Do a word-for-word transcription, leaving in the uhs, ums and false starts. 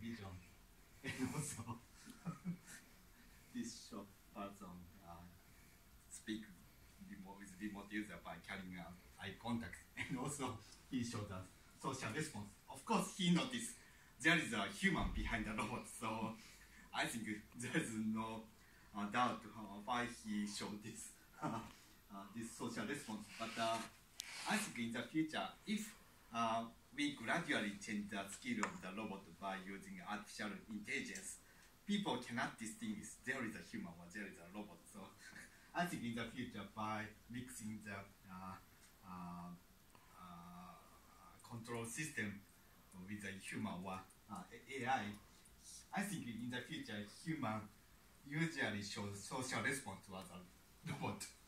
vision, and also this short person uh, speak remote, with remote user by carrying out eye contact, and also he showed us social response. Of course, he noticed there is a human behind the robot, so I think there is no uh, doubt uh, why he showed this uh, this social response. But uh, I think in the future, if uh, we gradually change the skill of the robot by using artificial intelligence, people cannot distinguish there is a human or there is a robot. So I think in the future, by mixing the uh, uh, uh, control system with a human or uh, A I, I think in the future, human usually shows social response to other robot.